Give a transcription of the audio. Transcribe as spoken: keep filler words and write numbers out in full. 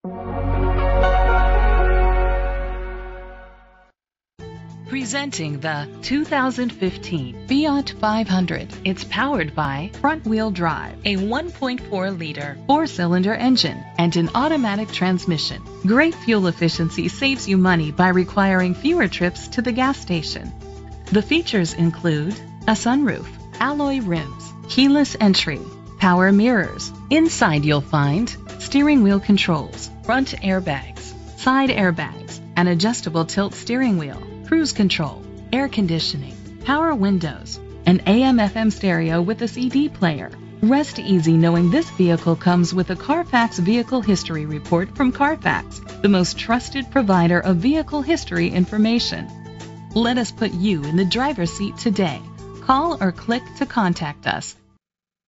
Presenting the two thousand fifteen Fiat five hundred. It's powered by front-wheel drive, a one point four liter four-cylinder engine, and an automatic transmission. Great fuel efficiency saves you money by requiring fewer trips to the gas station. The features include a sunroof, alloy rims, keyless entry, power mirrors. Inside you'll find steering wheel controls, front airbags, side airbags, an adjustable tilt steering wheel, cruise control, air conditioning, power windows, an A M F M stereo with a C D player. Rest easy knowing this vehicle comes with a Carfax Vehicle History Report from Carfax, the most trusted provider of vehicle history information. Let us put you in the driver's seat today. Call or click to contact us.